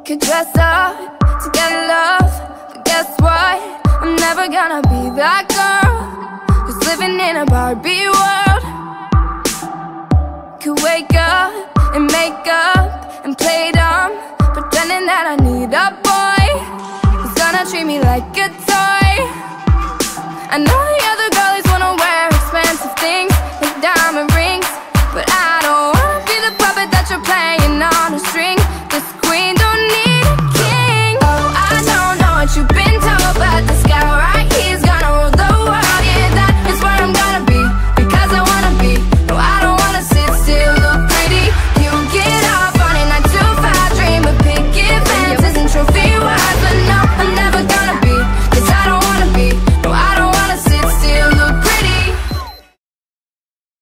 Could dress up to get love, but guess what? I'm never gonna be that girl who's living in a Barbie world. Could wake up and make up and play dumb, pretending that I need a boy who's gonna treat me like a toy. I know the other girlies wanna wear expensive things like diamond